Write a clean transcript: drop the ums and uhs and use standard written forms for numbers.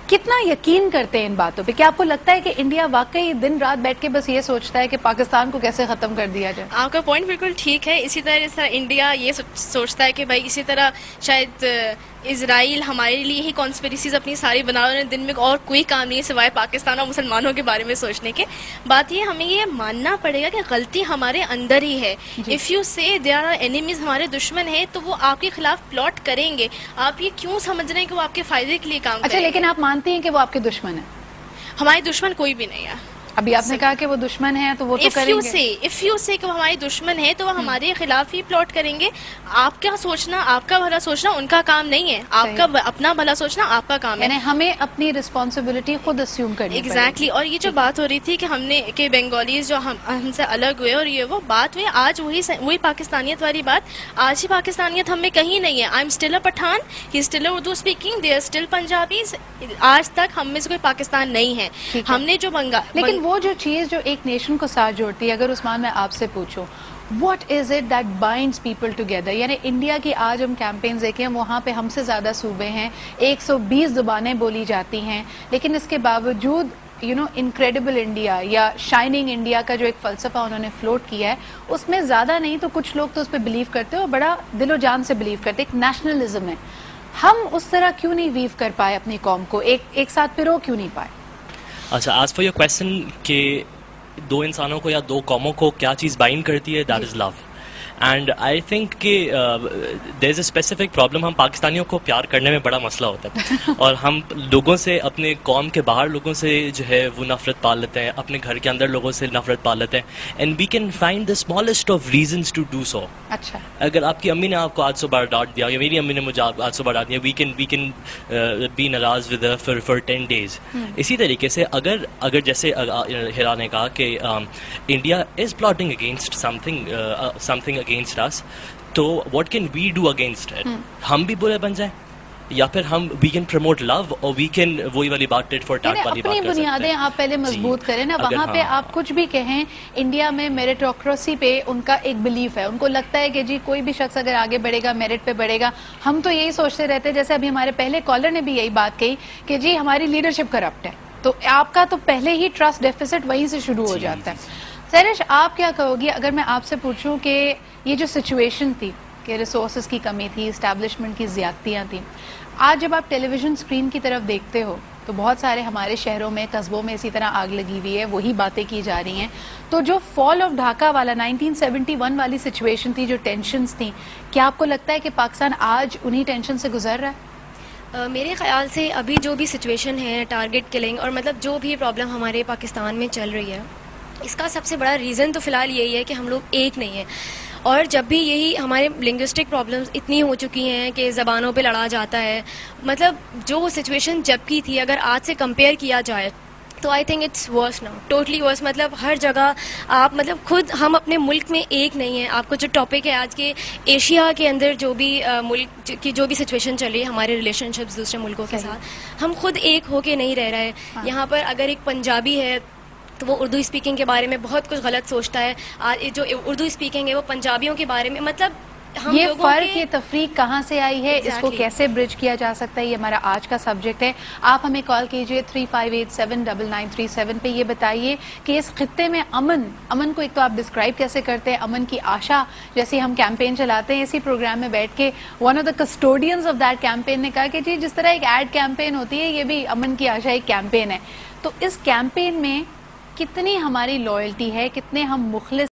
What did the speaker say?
کتنا یقین کرتے ہیں ان باتوں پہ؟ کیا آپ کو لگتا ہے کہ انڈیا واقعی دن رات بیٹھ کے بس یہ سوچتا ہے کہ پاکستان کو کیسے ختم کر دیا جائے؟ آپ کا پوائنٹ بالکل ٹھیک ہے. اسی طرح جس طرح انڈیا یہ سوچتا ہے کہ بھائی اسی طرح شاید اسرائیل ہمارے لیے ہی کانسپریسیز اپنی ساری بنا رہے ہیں, دن میں اور کوئی کام نہیں ہے سوائے پاکستان اور مسلمانوں کے بارے میں سوچنے کے. بات یہ ہمیں یہ ماننا پڑے گا کہ غلطی ہمارے اندر ہی ہے. اف یو سے دے آر اینیمیز, ہمارے دشمن ہیں, تو وہ آپ کے خلاف پلاٹ کریں گے. آپ یہ کیوں سمجھ رہے ہیں کہ وہ آپ کے فائدے کے لیے کام کریں گے؟ اچھا, لیکن آپ مانتے ہیں کہ وہ آپ کے دشمن ہیں؟ ہمارے دشمن کوئی بھی نہیں ہے. ابھی آپ نے کہا کہ وہ دشمن ہیں تو وہ تو کریں گے. اف یو سے کہ وہ ہمارے دشمن ہیں تو وہ ہمارے خلاف ہی پلاٹ کریں گے. آپ کا سوچنا, آپ کا بھلا سوچنا ان کا کام نہیں ہے. آپ کا اپنا بھلا سوچنا آپ کا کام ہے. یعنی ہمیں اپنی رسپانسبلٹی خود اسیوم کرنی پڑے گی. ایگزیکٹلی. اور یہ جو بات ہو رہی تھی کہ ہم نے کہ بنگالیز جو ہم سے الگ ہوئے اور یہ وہ بات ہوئی, آج وہی پاکستانیت والی بات. آج ہی پاکستانیت ہم میں کہیں نہیں ہے. I am still a Pathan, he still a Urdu speaking, they are still Punjabis. آج تک ہم میں سے کوئی پاکستان نہیں ہے. ہم نے جو لیکن وہ جو چیز جو ایک نیشن کو ساتھ جوڑتی ہے, اگر عثمان میں آپ سے پوچھوں what is it that binds people together, یعنی انڈیا کی آج ہم کیمپینز دیکھیں, وہاں پہ ہم سے زیادہ صوبے ہیں, 120 زبانیں بولی جاتی ہیں, لیکن اس کے باوجود انکریڈیبل انڈیا یا شائننگ انڈیا کا جو ایک فلسفہ انہوں نے فلوٹ کیا ہے, اس میں زیادہ نہیں تو کچھ لوگ تو اس پہ بلیو کرتے ہیں اور بڑا دل و جان سے بلیو کرتے ہیں. ایک نیشنلزم ہے. ہم اس طرح کیوں نہیں ویو کر پائے اپنی قوم کو, ایک ساتھ پرو کیوں نہیں پائے؟ اچھا, آج فار یور کویسچن کہ دو انسانوں کو یا دو قوموں کو کیا چیز بائنڈ کرتی ہے, that is love. And I think کہ there is a specific problem. ہم پاکستانیوں کو پیار کرنے میں بڑا مسئلہ ہوتا ہے اور ہم لوگوں سے, اپنے قوم کے باہر لوگوں سے جو ہے وہ نفرت پال لیتے ہیں, اپنے گھر کے اندر لوگوں سے نفرت پال لیتے ہیں. And we can find the smallest of reasons to do so. اچھا, اگر آپ کی امی نے آپ کو آج صبح ڈانٹ دیا یا میری امی نے مجھے آج صبح ڈانٹ دیا, وی کین بی ناراض ود فار 10 days. اسی طریقے سے اگر جیسے ہیرا نے کہا کہ India is plotting against something against us, تو what can we do against it? ہم بھی برے بن جائیں یا پھر ہم we can promote love اور we can وہی والی بات ٹیٹ فور ٹیٹ والی بات کر سکتے ہیں. اپنی بنیادیں آپ پہلے مضبوط کریں نا. وہاں پہ آپ کچھ بھی کہیں, انڈیا میں میرٹوکریسی پہ ان کا ایک بلیف ہے. ان کو لگتا ہے کہ جی کوئی بھی شخص اگر آگے بڑھے گا میرٹ پہ بڑھے گا. ہم تو یہی سوچتے رہتے ہیں, جیسے ابھی ہمارے پہلے کالر نے بھی یہی بات کہی کہ جی ہماری لیڈرشپ کرپٹ ہے, تو آپ کا تو پہلے ہی ٹرسٹ ڈیفیسٹ وہیں سے شروع ہو جاتا ہے. سیرش, آپ کیا کہو گی اگر میں آپ سے پوچھوں کہ یہ جو سچویشن تھی کہ ریسورسز کی کمی تھی, اسٹیبلشمنٹ کی زیادتیاں تھیں, آج جب آپ ٹیلی ویژن اسکرین کی طرف دیکھتے ہو تو بہت سارے ہمارے شہروں میں, قصبوں میں اسی طرح آگ لگی ہوئی ہے, وہی باتیں کی جا رہی ہیں. تو جو فال آف ڈھاکہ والا 1971 والی سچویشن تھی, جو ٹینشنز تھیں, کیا آپ کو لگتا ہے کہ پاکستان آج انہی ٹینشن سے گزر رہا ہے؟ میرے خیال سے ابھی جو بھی سچویشن ہے, ٹارگٹ کلنگ اور مطلب جو بھی پرابلم ہمارے پاکستان میں چل رہی ہے, اس کا سب سے بڑا ریزن تو فی الحال یہی ہے کہ ہم لوگ ایک نہیں ہیں. اور جب بھی یہی ہمارے لنگوسٹک پرابلمس اتنی ہو چکی ہیں کہ زبانوں پہ لڑا جاتا ہے, مطلب جو سچویشن جب کی تھی اگر آج سے کمپیئر کیا جائے تو I think it's worse now, totally worse. مطلب ہر جگہ آپ مطلب خود ہم اپنے ملک میں ایک نہیں ہیں. آپ کو جو ٹاپک ہے آج کے ایشیا کے اندر جو بھی ملک کی جو بھی سچویشن چل رہی ہے, ہمارے ریلیشن شپس دوسرے ملکوں کے ساتھ, ہم خود ایک ہو کے نہیں رہ رہے. یہاں پر اگر ایک پنجابی ہے تو وہ اردو اسپیکنگ کے بارے میں بہت کچھ غلط سوچتا ہے. جو اردو اسپیکنگ ہے وہ پنجابیوں کے بارے میں, مطلب یہ فرق, یہ تفریق کہاں سے آئی ہے, اس کو کیسے برج کیا جا سکتا ہے, یہ ہمارا آج کا سبجیکٹ ہے. آپ ہمیں کال کیجئے 35879937 پہ. یہ بتائیے کہ اس خطے میں امن کو ایک تو آپ ڈسکرائب کیسے کرتے ہیں, امن کی آشا جیسی ہم کیمپین چلاتے ہیں اسی پروگرام میں بیٹھ کے, one of the custodians of that campaign نے کہا کہ جی جس طرح ایک ایڈ کیمپین ہوتی ہے, یہ بھی امن کی آشا ایک کیمپین ہے. تو اس کیمپین میں کتنی ہماری لائلٹی ہے, کتنے ہم مخلص